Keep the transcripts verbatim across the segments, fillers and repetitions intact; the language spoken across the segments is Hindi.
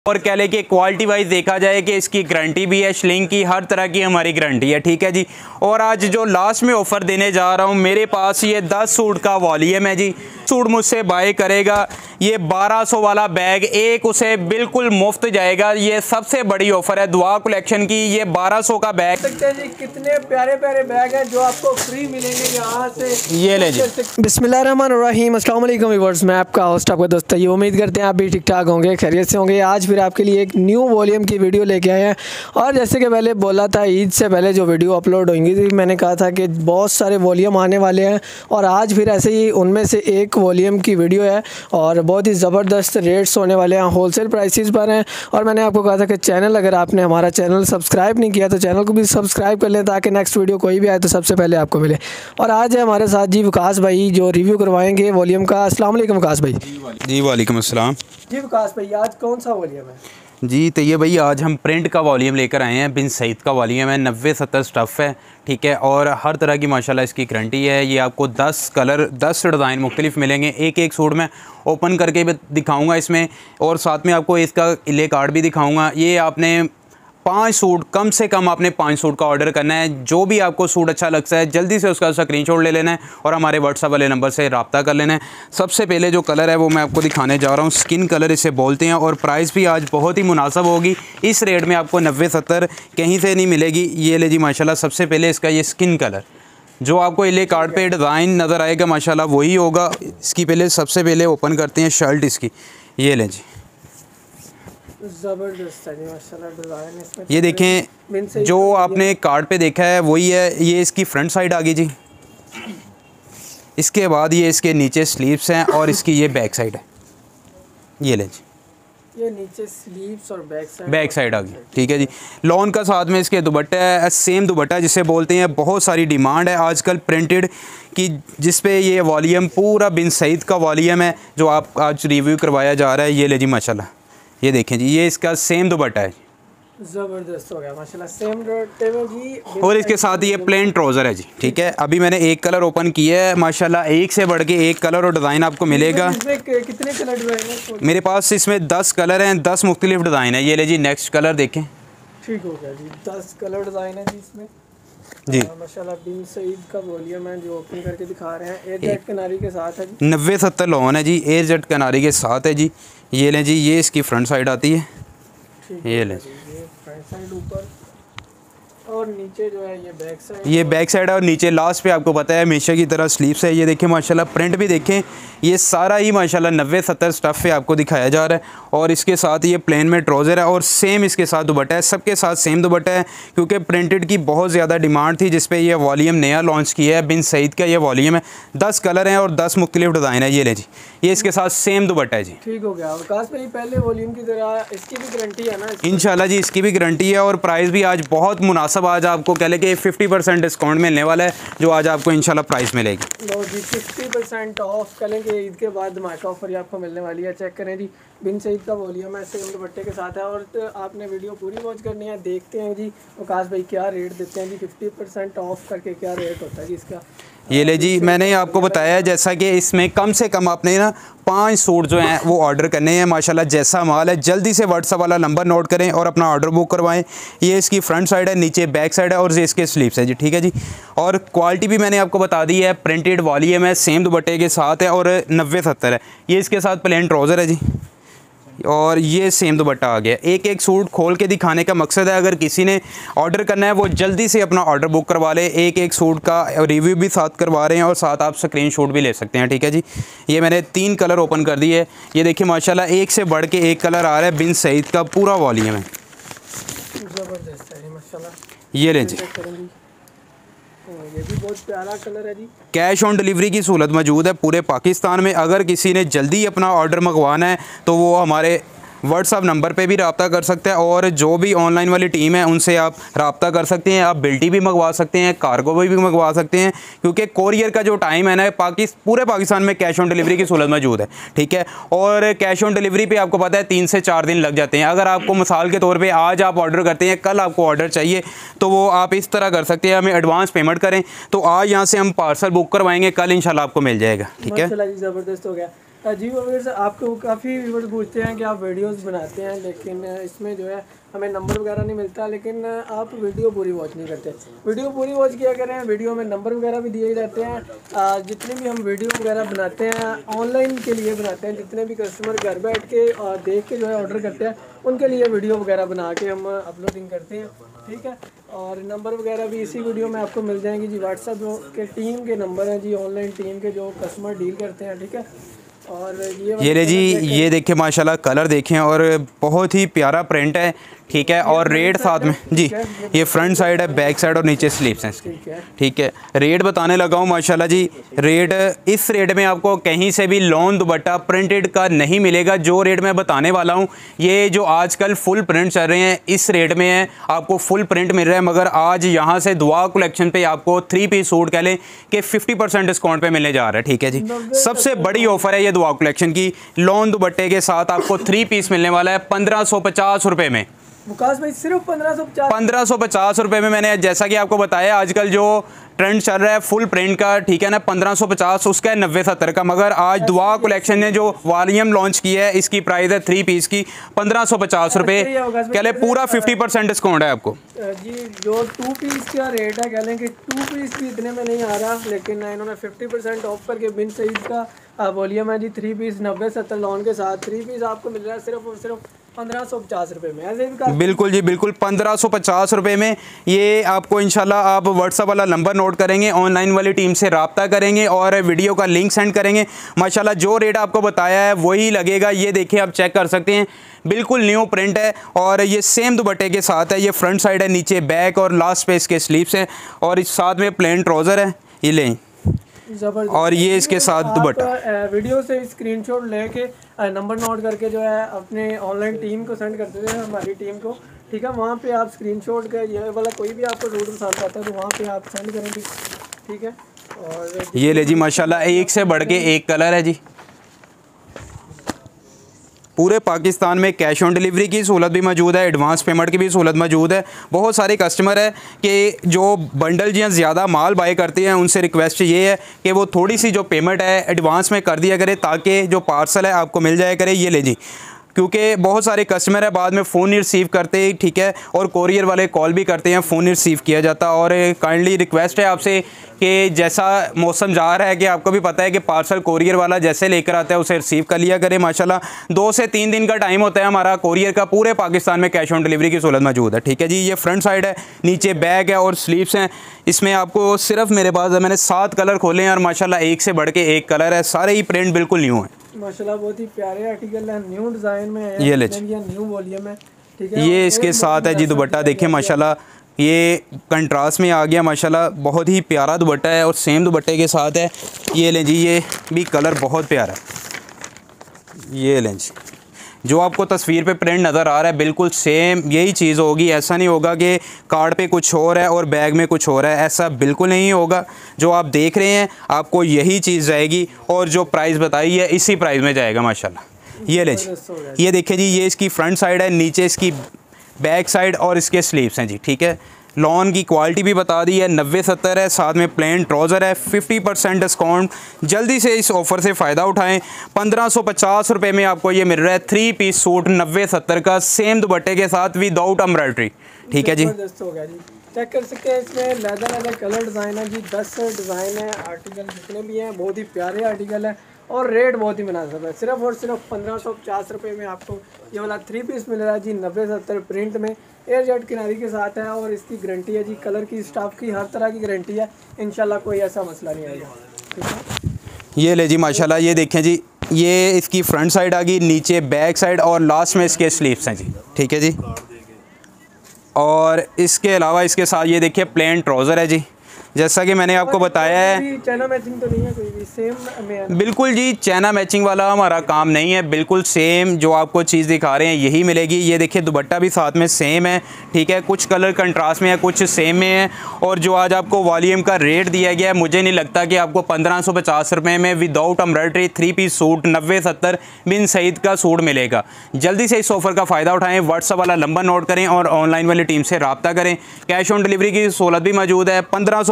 और कह लें कि क्वालिटी वाइज देखा जाए कि इसकी गारंटी भी है, श्लिंग की हर तरह की हमारी गारंटी है। ठीक है जी। और आज जो लास्ट में ऑफ़र देने जा रहा हूँ, मेरे पास ये दस सूट का वॉल्यूम है जी। सूट मुझसे बाय करेगा, ये बारह सौ वाला बैग एक उसे बिल्कुल मुफ्त जाएगा। ये सबसे बड़ी ऑफ़र है दुआ कलेक्शन की। ये बारह सौ का बैग सकते हैं जी, कितने प्यारे प्यारे बैग हैं जो आपको फ्री मिलेंगे यहाँ से। ये ले जी। बिस्मिल्लाहिर्रहमानिर्रहीम, अस्सलाम वालेकुम व्यूअर्स, मैं आपका होस्ट आपका दोस्त ये उम्मीद करते हैं आप भी ठीक ठाक होंगे, खैरियत से होंगे। आज फिर आपके लिए एक न्यू वॉल्यूम की वीडियो लेके आए हैं। और जैसे कि पहले बोला था, ईद से पहले जो वीडियो अपलोड होंगी थी, मैंने कहा था कि बहुत सारे वॉल्यूम आने वाले हैं और आज फिर ऐसे ही उनमें से एक वॉल्यूम की वीडियो है और बहुत ही ज़बरदस्त रेट्स होने वाले हैं, होलसेल प्राइसेस पर हैं। और मैंने आपको कहा था कि चैनल, अगर आपने हमारा चैनल सब्सक्राइब नहीं किया तो चैनल को भी सब्सक्राइब कर लें ताकि नेक्स्ट वीडियो कोई भी आए तो सबसे पहले आपको मिले। और आज है हमारे साथ जी विकास भाई जो रिव्यू करवाएंगे वॉल्यूम का। अस्सलाम वालेकुम विकास भाई। जी वालेकुम अस्सलाम। जी विकास भाई, आज कौन सा वॉल्यूम है? जी तो ये भाई आज हम प्रिंट का वॉल्यूम लेकर आए हैं। बिन सईद का वॉल्यूम है, नब्बे सत्तर स्टफ़ है। ठीक है। और हर तरह की माशाल्लाह इसकी गारंटी है। ये आपको दस कलर दस डिज़ाइन मुख्तलिफ मिलेंगे। एक एक सूट में ओपन करके भी दिखाऊंगा इसमें, और साथ में आपको इसका इले कार्ड भी दिखाऊंगा। ये आपने पाँच सूट, कम से कम आपने पाँच सूट का ऑर्डर करना है। जो भी आपको सूट अच्छा लगता है जल्दी से उसका स्क्रीनशॉट ले लेना है और हमारे व्हाट्सएप वाले नंबर से रब्ता कर लेना है। सबसे पहले जो कलर है वो मैं आपको दिखाने जा रहा हूँ, स्किन कलर इसे बोलते हैं। और प्राइस भी आज बहुत ही मुनासिब होगी। इस रेट में आपको नब्बे सत्तर कहीं से नहीं मिलेगी। ये ले जी माशाल्लाह। सबसे पहले इसका ये स्किन कलर जो आपको इले कार्ड पे डिज़ाइन नज़र आएगा माशाल्लाह वही होगा। इसकी पहले सबसे पहले ओपन करते हैं शर्ट इसकी। ये ले जी, ज़बरदस्त है माशाल्लाह डिज़ाइन इसमें। ये देखें जो आपने कार्ड पे देखा है वही है। ये इसकी फ्रंट साइड आ गई जी। इसके बाद ये इसके नीचे स्लीव्स हैं और इसकी ये बैक साइड है। ये ले जी, ये नीचे स्लीव्स और बैक साइड बैक साइड आ गई। ठीक है जी। लॉन का साथ में इसके दुपट्टा है, सेम दुपट्टा जिसे बोलते हैं। बहुत सारी डिमांड है आजकल प्रिंटेड की, जिस पे ये वॉल्यूम पूरा बिन सईद का वॉल्यूम है जो आप आज रिव्यू करवाया जा रहा है। ये ले जी माशाल्लाह, ये देखें जी, ये इसका सेम दुपट्टा है। ज़बरदस्त हो गया माशाल्लाह, सेम दुपट्टे में जी। और इसके साथ ये प्लेन ट्राउज़र है जी। ठीक है। अभी मैंने एक कलर ओपन किया है माशाल्लाह, एक से बढ़ के एक कलर और डिज़ाइन आपको मिलेगा। इसमें कितने कलर डिज़ाइन है? मेरे पास इसमें दस कलर हैं, दस मुख्तलिफ डिज़ाइन है। ये ले जी नेक्स्ट कलर देखें। ठीक हो गया जी, दस कलर डिज़ाइन है जी इसमें जी माशाल्लाह। बिन सईद का वॉल्यूम है जो ओपन करके दिखा रहे हैं। एयर जेट कनारी के साथ है जी। नब्बे सत्तर लोन है जी, एयर जेट कनारी के साथ है जी। ये लें जी, ये इसकी फ्रंट साइड आती है। ये लें ये फ्रंट साइड ऊपर और नीचे जो है ये बैक साइड। ये बैक साइड है और नीचे लास्ट पे आपको पता है हमेशा की तरह स्लीव्स है। ये देखें माशाल्लाह, प्रिंट भी देखें। ये सारा ही माशाल्लाह नब्बे सत्तर स्टफ़ पे आपको दिखाया जा रहा है। और इसके साथ ये प्लेन में ट्राउज़र है और सेम इसके साथ दुपट्टा है। सबके साथ सेम दुपट्टा है क्योंकि प्रिंटेड की बहुत ज़्यादा डिमांड थी, जिस पे ये वॉल्यूम नया लॉन्च किया है। बिन सईद का ये वॉल्यूम है। दस कलर हैं और दस मुख्तलिफ डिज़ाइन है। ये ले जी, ये इसके साथ सेम दुपट्टा है जी। ठीक हो गया विकास भाई, पहले वॉल्यूम की तरह इसकी भी गारंटी है ना? इंशाल्लाह जी इसकी भी गारंटी है और प्राइस भी आज बहुत मुनासिब। आज आपको कह लें कि फिफ्टी परसेंट डिस्काउंट मिलने वाला है जो आज आपको इंशाल्लाह प्राइस मिलेगी। लो जी, फिफ्टी परसेंट ऑफ करें कि ईद के बाद धमाका ऑफर आपको मिलने वाली है। चेक करें जी, बिन सईद का वॉल्यूम है, सेम दुपट्टे के साथ है। और तो आपने वीडियो पूरी वॉच करनी है। देखते हैं जी विकास भाई क्या रेट देते हैं जी, फिफ्टी परसेंट ऑफ करके क्या रेट होता है जी इसका। ये ले जी, मैंने आपको बताया जैसा कि इसमें कम से कम आपने ना पाँच सूट जो हैं वो ऑर्डर करने हैं। माशाल्लाह जैसा माल है जल्दी से व्हाट्सएप वाला नंबर नोट करें और अपना ऑर्डर बुक करवाएं। ये इसकी फ्रंट साइड है, नीचे बैक साइड है और ये इसके स्लीव्स है जी। ठीक है जी। और क्वालिटी भी मैंने आपको बता दी है, प्रिंटेड वॉल्यूम है, सेम दुपट्टे के साथ है और नब्बे सत्तर है। ये इसके साथ प्लेन ट्राउज़र है जी और ये सेम दुपट्टा आ गया। एक एक सूट खोल के दिखाने का मकसद है, अगर किसी ने ऑर्डर करना है वो जल्दी से अपना ऑर्डर बुक करवा ले। एक एक सूट का रिव्यू भी साथ करवा रहे हैं और साथ आप स्क्रीनशॉट भी ले सकते हैं। ठीक है जी। ये मैंने तीन कलर ओपन कर दिए। ये देखिए माशाल्लाह, एक से बढ़ के एक कलर आ रहा है। बिन सईद का पूरा वॉल्यूम है, ज़बरदस्त है माशाल्लाह। ये लें जी, ये भी बहुत प्यारा कलर है जी। कैश ऑन डिलीवरी की सहूलत मौजूद है पूरे पाकिस्तान में। अगर किसी ने जल्दी अपना ऑर्डर मंगवाना है तो वो हमारे व्हाट्सअप नंबर पे भी रब्ता कर सकते हैं और जो भी ऑनलाइन वाली टीम है उनसे आप रब्ता कर सकते हैं। आप बिल्टी भी मंगवा सकते हैं, कार्गो भी मंगवा सकते हैं, क्योंकि कोरियर का जो टाइम है ना पाकिस पूरे पाकिस्तान में कैश ऑन डिलीवरी की सहूलत मौजूद है। ठीक है। और कैश ऑन डिलीवरी पे आपको पता है तीन से चार दिन लग जाते हैं। अगर आपको मिसाल के तौर पर आज आप ऑर्डर करते हैं, कल आपको ऑर्डर चाहिए, तो वो आप इस तरह कर सकते हैं, हमें एडवांस पेमेंट करें तो आज यहाँ से हम पार्सल बुक करवाएंगे, कल इंशाल्लाह आपको मिल जाएगा। ठीक है। ज़बरदस्त हो गया। जी व्यूअर्स, आपको काफ़ी व्यूअर्स पूछते हैं कि आप वीडियोस बनाते हैं लेकिन इसमें जो है हमें नंबर वगैरह नहीं मिलता, लेकिन आप वीडियो पूरी वॉच नहीं करते। वीडियो पूरी वॉच किया करें, वीडियो में नंबर वगैरह भी दिए जाते हैं। जितने भी हम वीडियो वगैरह बनाते हैं ऑनलाइन के लिए बनाते हैं, जितने भी कस्टमर घर बैठ के और देख के जो है ऑर्डर करते हैं उनके लिए वीडियो वगैरह बना के हम अपलोडिंग करते हैं, ठीक है। और नंबर वगैरह भी इसी वीडियो में आपको मिल जाएंगे जी। व्हाट्सएप के टीम के नंबर हैं जी, ऑनलाइन टीम के जो कस्टमर डील करते हैं, ठीक है। और ये ये ले जी, ये देखिए माशाल्लाह कलर देखें और बहुत ही प्यारा प्रिंट है, ठीक है। और रेट साथ में जी, ये फ्रंट साइड है, बैक साइड और नीचे स्लीव्स हैं इसकी, ठीक है। रेट बताने लगा हूँ माशाल्लाह जी। रेट इस रेट में आपको कहीं से भी लॉन दुपट्टा प्रिंटेड का नहीं मिलेगा। जो रेट मैं बताने वाला हूँ, ये जो आजकल फुल प्रिंट चल रहे हैं इस रेट में है, आपको फुल प्रिंट मिल रहा है। मगर आज यहाँ से दुआ कलेक्शन पे आपको थ्री पीस सूट कह लें कि फिफ्टी परसेंट डिस्काउंट पे मिलने जा रहा है, ठीक है जी। सबसे बड़ी ऑफर है ये दुआ कलेक्शन की, लॉन दुपट्टे के साथ आपको थ्री पीस मिलने वाला है पंद्रह सौ पचास रुपये में। मुकास भाई सिर्फ पंद्रह सौ पचास पंद्रह सौ पचास रुपये में। मैंने जैसा कि आपको बताया आजकल जो ट्रेंड चल रहा है फुल प्रिंट का, ठीक है ना, पंद्रह सौ पचास उसका है नब्बे सत्तर का। मगर आज दुआ कलेक्शन ने जो वॉल्यूम लॉन्च किया है इसकी प्राइस है थ्री पीस की पंद्रह सौ पचास रुपये, कह लें पूरा फिफ्टी परसेंट डिस्काउंट है आपको जी। जो टू पीस का रेट है, कह लें कि टू पीस भी इतने में नहीं आ रहा, लेकिन इन्होंने फिफ्टी परसेंट ऑफ करके बिन सईद का वॉल्यूम है जी, थ्री पीस नब्बे सत्तर लॉन के साथ थ्री पीस आपको मिल रहा है सिर्फ और सिर्फ पंद्रह सौ पचास रुपये में। ऐसे भी बिल्कुल जी, बिल्कुल पंद्रह सौ पचास रुपये में ये आपको इंशाल्लाह आप व्हाट्सअप वाला नंबर नोट करेंगे, ऑनलाइन वाली टीम से रब्ता करेंगे और वीडियो का लिंक सेंड करेंगे। माशाल्लाह जो रेट आपको बताया है वही लगेगा। ये देखिए, आप चेक कर सकते हैं, बिल्कुल न्यू प्रिंट है और ये सेम दुपट्टे के साथ है। ये फ्रंट साइड है, नीचे बैक और लास्ट पे इसके स्लीव्स हैं और इस साथ में प्लेन ट्राउज़र है, ये लें। और ये इसके साथ दुपट्टा। वीडियो से स्क्रीनशॉट लेके नंबर नोट करके जो है अपने ऑनलाइन टीम को सेंड करते थे, हमारी टीम को, ठीक है। वहाँ पे आप स्क्रीनशॉट का ये वाला कोई भी आपको सूट पसंद आता है तो वहाँ पे आप सेंड करेंगे, ठीक है। और ये ले जी माशाल्लाह, एक से बढ़ के एक कलर है जी। पूरे पाकिस्तान में कैश ऑन डिलीवरी की सहूलत भी मौजूद है, एडवांस पेमेंट की भी सहूलत मौजूद है। बहुत सारे कस्टमर है कि जो बंडल या ज़्यादा माल बाय करते हैं उनसे रिक्वेस्ट ये है कि वो थोड़ी सी जो पेमेंट है एडवांस में कर दिया करे ताकि जो पार्सल है आपको मिल जाया करे। ये ले जी, क्योंकि बहुत सारे कस्टमर है बाद में फ़ोन नहीं रिसीव करते, ठीक है, और कोरियर वाले कॉल भी करते हैं, फ़ोन नहीं रिसीव किया जाता। और काइंडली रिक्वेस्ट है आपसे कि जैसा मौसम जा रहा है कि आपको भी पता है कि पार्सल कोरियर वाला जैसे लेकर आता है उसे रिसीव कर लिया करें। माशाल्लाह दो से तीन दिन का टाइम होता है हमारा कोरियर का। पूरे पाकिस्तान में कैश ऑन डिलीवरी की सहूलत मौजूद है, ठीक है जी। ये फ्रंट साइड है, नीचे बैक है और स्लीव्स हैं। इसमें आपको सिर्फ मेरे पास मैंने सात कलर खोले हैं और माशाल्लाह एक से बढ़ के एक कलर है, सारे ही प्रिंट बिल्कुल न्यू है माशाल्लाह। बहुत ही प्यारे आर्टिकल है, न्यू डिज़ाइन में है, ये ले न्यू वॉल्यूम है, ठीक है। ये इसके साथ है जी दुपट्टा, देखिए माशाल्लाह ये कंट्रास्ट में आ गया माशाल्लाह, बहुत ही प्यारा दुपट्टा है और सेम दुपट्टे के साथ है। ये लें जी, ये भी कलर बहुत प्यारा है। ये लें जी, जो आपको तस्वीर पे प्रिंट नज़र आ रहा है बिल्कुल सेम यही चीज़ होगी। ऐसा नहीं होगा कि कार्ड पे कुछ और है और बैग में कुछ और है, ऐसा बिल्कुल नहीं होगा। जो आप देख रहे हैं आपको यही चीज़ जाएगी और जो प्राइस बताई है इसी प्राइस में जाएगा माशाल्लाह। ये ले जी, ये देखिए जी, ये इसकी फ्रंट साइड है, नीचे इसकी बैक साइड और इसके स्लीव्स हैं जी, ठीक है। लॉन की क्वालिटी भी बता दी है, नब्बे सत्तर है, साथ में प्लेन ट्राउज़र है, फिफ्टी परसेंट डिस्काउंट। जल्दी से इस ऑफ़र से फ़ायदा उठाएं। पंद्रह सौ पचास रुपये में आपको ये मिल रहा है थ्री पीस सूट नब्बे सत्तर का, सेम दुपट्टे के साथ विदाउट एम्ब्रॉयडरी, ठीक है जी। हो गया जी, चेक कर सकते हैं। इसमें लेदर लेदर कलर डिज़ाइन है जी, दस डिज़ाइन है। आर्टिकल जितने भी हैं बहुत ही प्यारे आर्टिकल है और रेट बहुत ही मुनासिब है। सिर्फ और सिर्फ पंद्रह सौ पचास रुपये में आपको ये वाला थ्री पीस मिल रहा है जी, नब्बे सत्तर प्रिंट में, एयर जेट किनारी के साथ है और इसकी गारंटी है जी, कलर की, स्टाफ की, हर तरह की गारंटी है। इंशाल्लाह कोई ऐसा मसला नहीं आएगा, ठीक है। ये ले जी माशाल्लाह, ये देखें जी, ये इसकी फ्रंट साइड आ गई, नीचे बैक साइड और लास्ट में इसके स्लीव्स हैं जी, ठीक है जी। और इसके अलावा इसके साथ ये देखिए प्लेन ट्राउज़र है जी, जैसा कि मैंने आपको बताया है। चाइना मैचिंग तो नहीं है कोई भी, सेम में? बिल्कुल जी, चाइना मैचिंग वाला हमारा काम नहीं है, बिल्कुल सेम जो आपको चीज़ दिखा रहे हैं यही मिलेगी। ये देखिए दुपट्टा भी साथ में सेम है, ठीक है। कुछ कलर कंट्रास्ट में है, कुछ सेम में है। और जो आज आपको वॉल्यूम का रेट दिया गया है, मुझे नहीं लगता कि आपको पंद्रह सौ पचास रुपये में without embroidery three piece suit नब्बे सत्तर बिन सईद का सूट मिलेगा। जल्दी से इस ऑफ़र का फ़ायदा उठाएँ, व्हाट्सअप वाला नंबर नोट करें और ऑनलाइन वाली टीम से रब्ता करें। कैश ऑन डिलीवरी की सहूलत भी मौजूद है। पंद्रह सौ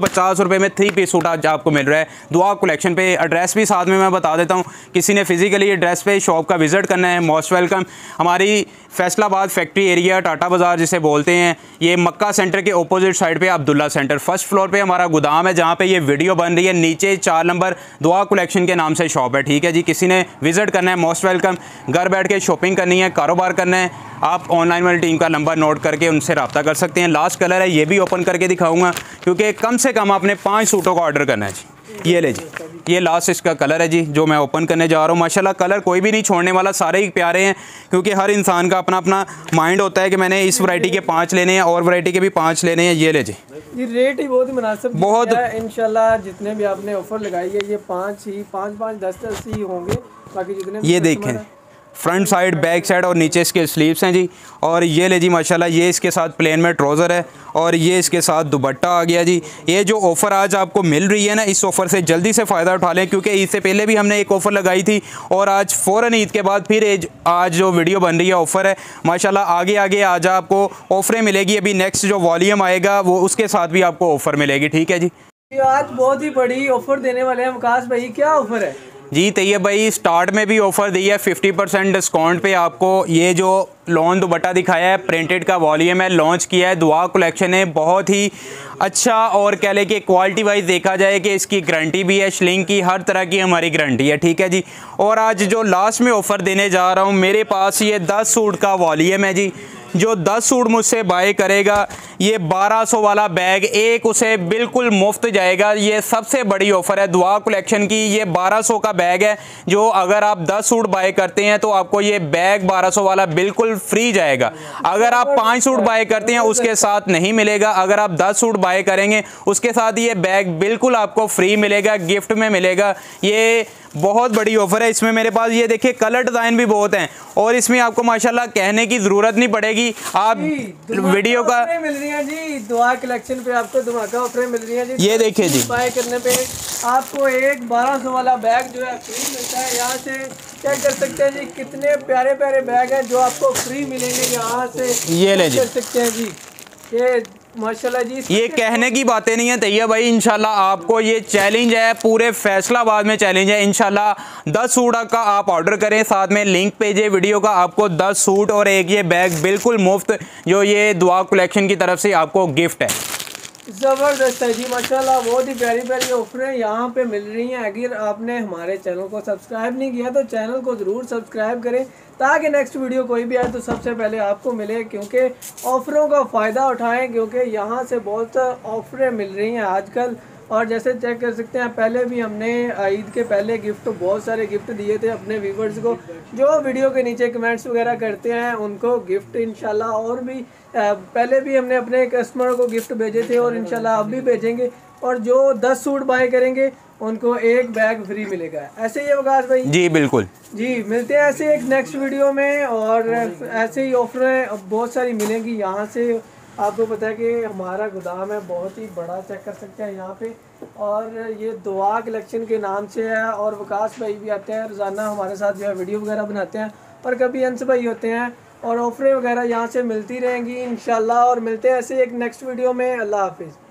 पचास रुपये में थ्री पीस सूट आज आपको मिल रहा है दुआ कलेक्शन पे। एड्रेस भी साथ में मैं बता देता हूँ, किसी ने फिजिकली एड्रेस पे शॉप का विज़िट करना है मोस्ट वेलकम। हमारी फैसलाबाद फैक्ट्री एरिया टाटा बाज़ार जिसे बोलते हैं, ये मक्का सेंटर के ऑपोजिट साइड पे अब्दुल्ला सेंटर फर्स्ट फ्लोर पे हमारा गोदाम है जहाँ पे ये वीडियो बन रही है। नीचे चार नंबर दुआ कलेक्शन के नाम से शॉप है, ठीक है जी। किसी ने विज़िट करना है मोस्ट वेलकम। घर बैठ के शॉपिंग करनी है, कारोबार करना है, आप ऑनलाइन वाली टीम का नंबर नोट करके उनसे रब्ता कर सकते हैं। लास्ट कलर है, ये भी ओपन करके दिखाऊंगा क्योंकि कम से कम आपने पाँच सूटों का ऑर्डर करना है जी। ये ले जी, ये लास्ट इसका कलर है जी जो मैं ओपन करने जा रहा हूँ। माशाल्लाह कलर कोई भी नहीं छोड़ने वाला, सारे ही प्यारे हैं क्योंकि हर इंसान का अपना अपना माइंड होता है कि मैंने इस वैरायटी के पाँच लेने हैं और वैरायटी के भी पाँच लेने हैं। ये ले जी, ये रेट ही बहुत ही मुनासिब बहुत है। इंशाल्लाह जितने भी आपने ऑफर लगाई है ये पाँच ही पाँच पाँच दस दस ही होंगे, बाकी जितने ये देखें फ्रंट साइड, बैक साइड और नीचे इसके स्लीव्स हैं जी। और ये ले जी माशाल्लाह, ये इसके साथ प्लेन में ट्राउज़र है और ये इसके साथ दुपट्टा आ गया जी। ये जो ऑफ़र आज आपको मिल रही है ना, इस ऑफ़र से जल्दी से फ़ायदा उठा लें क्योंकि ईद से पहले भी हमने एक ऑफ़र लगाई थी और आज फ़ौरन ईद के बाद फिर आज जो वीडियो बन रही है ऑफ़र है माशाल्लाह। आगे आगे आज आपको ऑफ़रें मिलेगी, अभी नेक्स्ट जो वॉल्यूम आएगा वो उसके साथ भी आपको ऑफ़र मिलेगी, ठीक है जी। आज बहुत ही बड़ी ऑफ़र देने वाले हैं वकास भाई, क्या ऑफ़र है जी? तैयब भाई स्टार्ट में भी ऑफ़र दी है फिफ्टी परसेंट डिस्काउंट पे आपको। ये जो लॉन दुपट्टा दिखाया है प्रिंटेड का वॉल्यूम है, लॉन्च किया है दुआ कलेक्शन है, बहुत ही अच्छा। और कह लें कि क्वालिटी वाइज देखा जाए कि इसकी गारंटी भी है, श्लिंग की हर तरह की हमारी गारंटी है, ठीक है जी। और आज जो लास्ट में ऑफ़र देने जा रहा हूँ, मेरे पास ये दस सूट का वॉल्यूम है जी। जो दस सूट मुझसे बाय करेगा ये बारह सौ वाला बैग एक उसे बिल्कुल मुफ्त जाएगा। ये सबसे बड़ी ऑफ़र है दुआ कलेक्शन की। ये बारह सौ का बैग है जो अगर आप दस सूट बाय करते हैं तो आपको ये बैग बारह सौ वाला बिल्कुल फ्री जाएगा। अगर आप पाँच सूट बाय करते हैं उसके साथ नहीं मिलेगा, अगर आप दस सूट बाय करेंगे उसके साथ ये बैग बिल्कुल आपको फ्री मिलेगा, गिफ्ट में मिलेगा। ये बहुत बड़ी ऑफ़र है। इसमें मेरे पास ये देखिए कलर डिज़ाइन भी बहुत हैं और इसमें आपको माशाल्लाह कहने की ज़रूरत नहीं पड़ेगी। आप वीडियो का मिल रही है जी, दुआ कलेक्शन पे आपको धमाका ऑफरें मिल रही है जी। ये देखिए जी, बाय करने पे आपको एक बारह सौ वाला बैग जो है फ्री मिलता है। यहाँ से चेक कर सकते हैं जी, कितने प्यारे प्यारे बैग हैं जो आपको फ्री मिलेंगे यहाँ से। ये ले जी, कर सकते हैं जी, ये माशाल्लाह जी। ये कहने की बातें नहीं है तैयब भाई, इंशाल्लाह आपको ये चैलेंज है, पूरे फैसलाबाद में चैलेंज है। इंशाल्लाह दस सूट का आप ऑर्डर करें, साथ में लिंक भेजे वीडियो का, आपको दस सूट और एक ये बैग बिल्कुल मुफ्त जो ये दुआ कलेक्शन की तरफ से आपको गिफ्ट है। ज़बरदस्त है जी माशाल्लाह, बहुत ही प्यारी प्यारी ऑफरें यहाँ पे मिल रही हैं। अगर आपने हमारे चैनल को सब्सक्राइब नहीं किया तो चैनल को ज़रूर सब्सक्राइब करें ताकि नेक्स्ट वीडियो कोई भी आए तो सबसे पहले आपको मिले, क्योंकि ऑफ़रों का फ़ायदा उठाएं क्योंकि यहाँ से बहुत ऑफरें मिल रही हैं आजकल। और जैसे चेक कर सकते हैं, पहले भी हमने ईद के पहले गिफ्ट बहुत सारे गिफ्ट दिए थे अपने व्यूवर्स को, जो वीडियो के नीचे कमेंट्स वगैरह करते हैं उनको गिफ्ट इंशाल्लाह। और भी पहले भी हमने अपने कस्टमर को गिफ्ट भेजे थे और इंशाल्लाह अब भी भेजेंगे। और जो दस सूट बाय करेंगे उनको एक बैग फ्री मिलेगा। ऐसे ही है वकास भाई? जी बिल्कुल जी, मिलते हैं ऐसे एक नेक्स्ट वीडियो में और ऐसे ही ऑफरें बहुत सारी मिलेंगी यहाँ से। आपको पता है कि हमारा गोदाम है बहुत ही बड़ा, चेक कर सकते हैं यहाँ पे। और ये दुआ कलेक्शन के नाम से है और वकास भाई भी आते हैं रोज़ाना हमारे साथ जो है वीडियो वगैरह बनाते हैं, और कभी अंस भाई होते हैं। और ऑफरें वगैरह यहाँ से मिलती रहेंगी इंशाल्लाह। और मिलते हैं ऐसे एक नेक्स्ट वीडियो में। अल्लाह हाफिज़।